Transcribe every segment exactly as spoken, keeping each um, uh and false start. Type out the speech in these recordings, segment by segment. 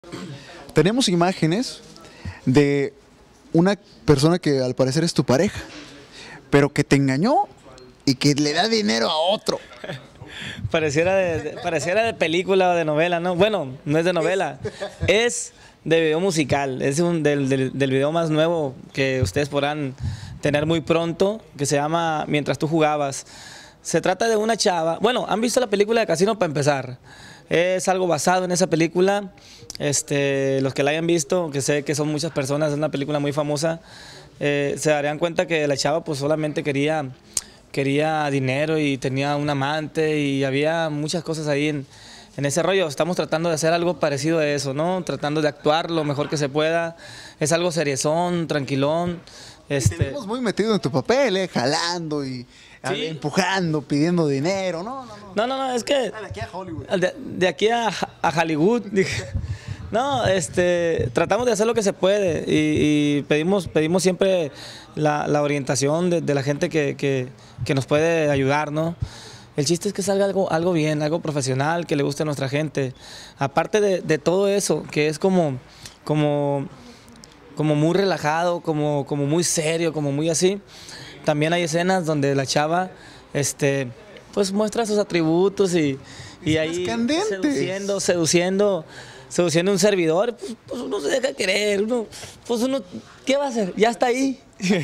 Tenemos imágenes de una persona que al parecer es tu pareja, pero que te engañó y que le da dinero a otro. Pareciera de, de- pareciera de película o de novela, ¿no? Bueno, no es de novela, es de video musical, es un del, del, del video más nuevo que ustedes podrán tener muy pronto, que se llama Mientras tú jugabas. Se trata de una chava, bueno, ¿han visto la película de Casino para empezar? Es algo basado en esa película, este, los que la hayan visto, que sé que son muchas personas, es una película muy famosa, eh, se darían cuenta que la chava pues solamente quería, quería dinero y tenía un amante y había muchas cosas ahí en, en ese rollo. Estamos tratando de hacer algo parecido a eso, ¿no? Tratando de actuar lo mejor que se pueda, es algo seriezón, tranquilón. Te Este, vemos muy metido en tu papel, ¿eh? Jalando y a- Sí. empujando, pidiendo dinero. No, no, no. no, no, no, es que... Dale aquí a Hollywood. De, de aquí a, a Hollywood, dije. No, este, tratamos de hacer lo que se puede y, y pedimos, pedimos siempre la, la orientación de, de la gente que, que, que nos puede ayudar, ¿no? El chiste es que salga algo, algo bien, algo profesional, que le guste a nuestra gente. Aparte de, de todo eso, que es como, como, como muy relajado, como, como muy serio, como muy así, también hay escenas donde la chava, este, pues muestra sus atributos y, y ahí candentes. seduciendo, seduciendo, seduciendo un servidor, pues, pues uno se deja querer, uno, pues uno, ¿qué va a hacer? Ya está ahí.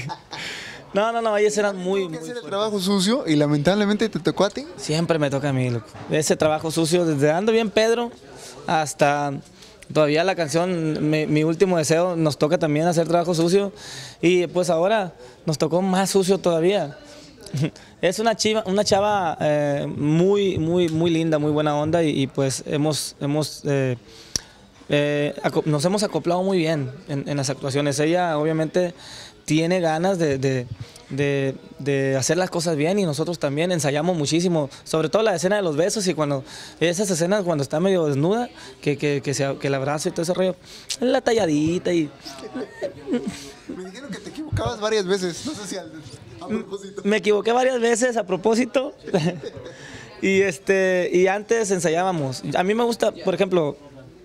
No, no, no, hay escenas muy, Tengo que muy hacer el fuertes. trabajo sucio y lamentablemente te tocó a ti. Siempre me toca a mí, loco. Ese trabajo sucio, desde Ando Bien Pedro hasta todavía la canción Mi, Mi Último Deseo, nos toca también hacer trabajo sucio. Y pues ahora nos tocó más sucio todavía. Es una chiva, una chava eh, muy, muy, muy linda, muy buena onda y, y, pues hemos, hemos eh, eh, aco- nos hemos acoplado muy bien en, en las actuaciones. Ella obviamente tiene ganas de, de- de- de hacer las cosas bien y nosotros también ensayamos muchísimo, sobre todo la escena de los besos y cuando esas escenas cuando está medio desnuda, que, que, que, se, que el abrazo y todo ese rollo, la talladita y Me dijeron que te equivocabas varias veces. No sé si al, a propósito. me equivoqué varias veces a propósito. Y este y antes ensayábamos. A mí me gusta, por ejemplo,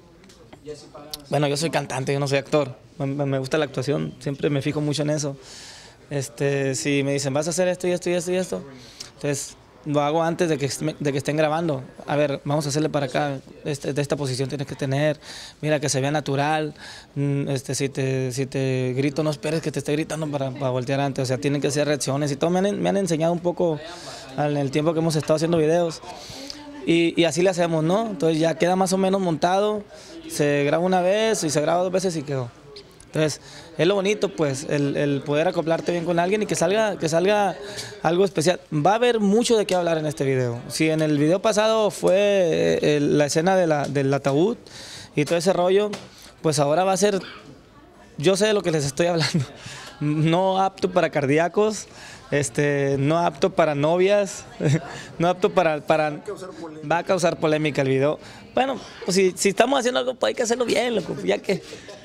bueno, yo soy cantante, yo no soy actor. Me, me gusta la actuación, siempre me fijo mucho en eso. Este, si me dicen, vas a hacer esto y esto y esto y esto, entonces lo hago antes de que, est- de que estén grabando. A ver, vamos a hacerle para acá, este, de esta posición tienes que tener, mira, que se vea natural. Mm, Este, si, te, si te grito, no esperes que te esté gritando para, para voltear antes. O sea, tienen que ser reacciones y todo. Me han, me han enseñado un poco en el tiempo que hemos estado haciendo videos. Y, y así le hacemos, ¿no? Entonces ya queda más o menos montado, se graba una vez y se graba dos veces y quedó. Entonces, es lo bonito, pues, el, el poder acoplarte bien con alguien y que salga, que salga algo especial. Va a haber mucho de qué hablar en este video. Si en el video pasado fue eh, el- la escena de la, del ataúd y todo ese rollo, pues ahora va a ser, yo sé de lo que les estoy hablando. No apto para cardíacos, este, no apto para novias, no apto para, para va a causar polémica el video. Bueno, pues si, si estamos haciendo algo, pues hay que hacerlo bien, loco, ya que